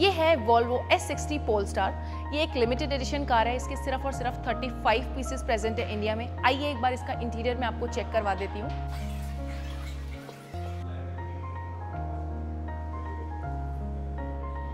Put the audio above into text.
ये है Volvo S60 Polestar। ये एक लिमिटेड एडिशन कार है। इसके सिर्फ और सिर्फ 35 पीसेस प्रेजेंट है इंडिया में। आइए एक बार इसका इंटीरियर मैं आपको चेक करवा देती हूँ।